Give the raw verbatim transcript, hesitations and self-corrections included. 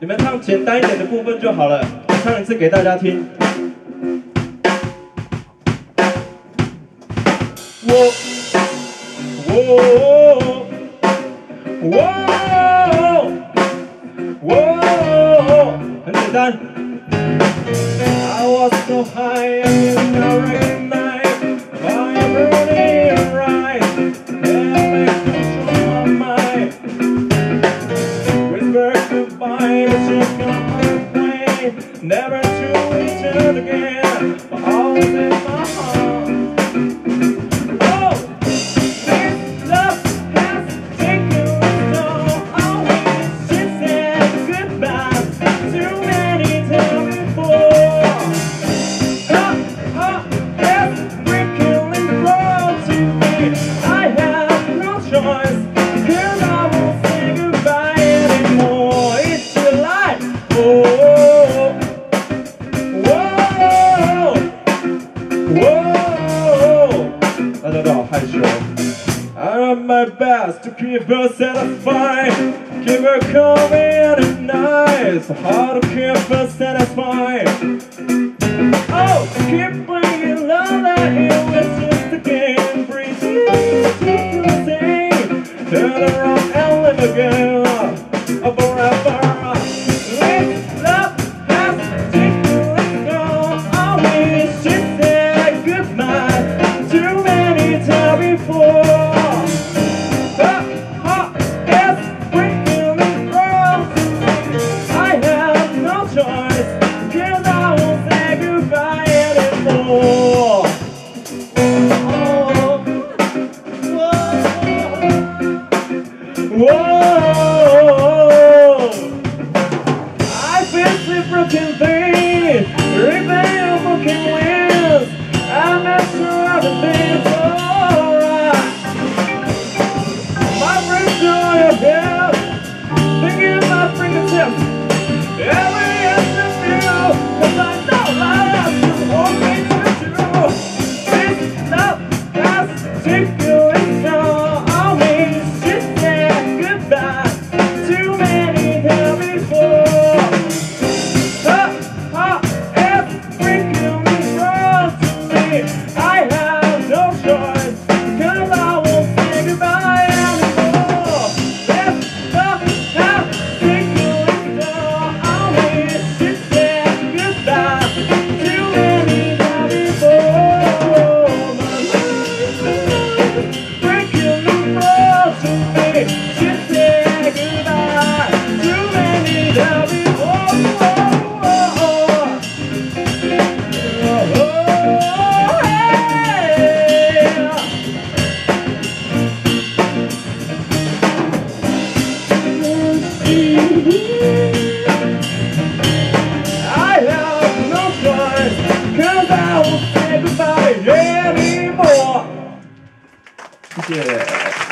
们唱简单一点的部分就好了。我唱一次给大家听。我，我，我，我，很简单。I was so high I did not recognize my burning right. Never control my mind. Whisper goodbye, but you come away. Never to return again, but always in my heart. Oh, this love has taken its toll. Always she said goodbye too many times before. Ha, ha, it's breaking wrong to me. I have no choice, 'cause I won't say goodbye anymore. It's your life. Oh, whoa, whoa. 大家都好害羞。I am my best to keep her satisfied, keep her calm and nice. So hard to keep her satisfied. Oh, keep bringing love that you was just a game. Breathe in to sing. Turn around and live again. Forever. This love has taken its toll. Always she said goodbye too many times before. The heart is breaking its wrong to me. I have no choice, 'cause I won't say goodbye anymore. Oh, whoa, whoa. I feel broken things, reveal broken wings. I mess around and things alright. My friends on your head, thinking about fingertips. Every interview, 'cause I know life won't be true. This love has taken its toll. Always she said goodbye too many times before. The heart is breaking me wrong to me. I have no choice, 'cause I won't say goodbye anymore. This love has taken its toll. Always she said goodbye too many times before. My life is breaking me wrong to me. She said goodbye too many times before. I have no choice, 'cause I won't say goodbye anymore. 谢谢。